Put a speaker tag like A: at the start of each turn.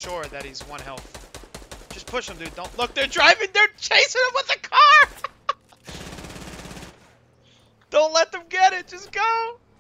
A: sure that he's 1 health. Just push him, dude. Don't look. They're driving. They're chasing him with the car. Don't let them get it. Just go.